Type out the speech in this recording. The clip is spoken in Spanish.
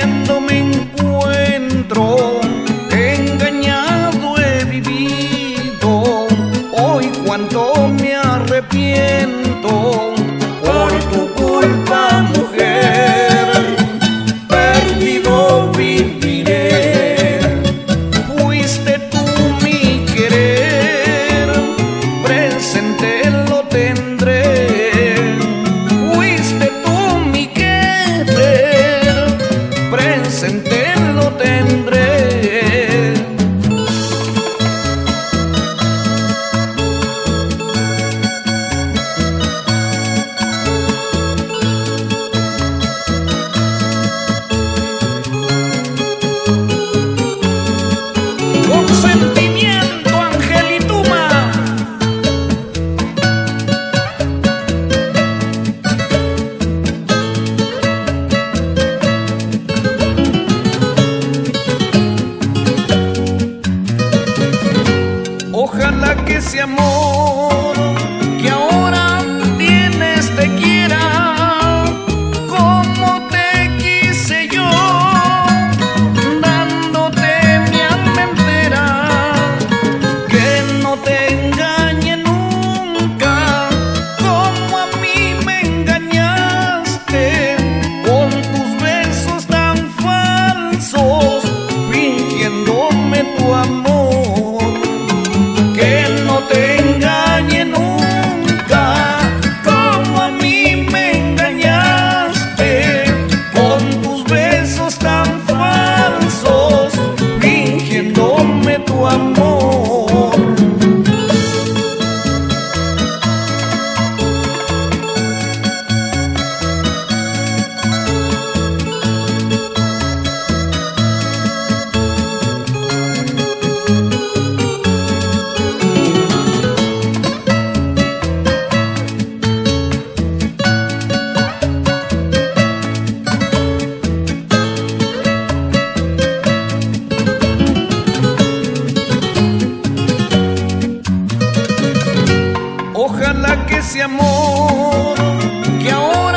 sufriendo me encuentro, engañado he vivido. Hoy cuánto me arrepiento por tu culpa, mujer. Perdido viviré, fuiste tú mi querer, presente lo tendré. Fuiste tú mi querer, presente lo tendré. Con sentimiento, Angelituma. Ojalá que ese amor que ahora tienes te quiera como te quise yo, dándote mi alma entera. Que no te engañe nunca como a mí me engañaste, con tus besos tan falsos, fingiéndome tu amor. Que no te engañe nunca como a mí me engañaste, con tus besos tan falsos, fingiéndome tu amor. Ojalá que ese amor que ahora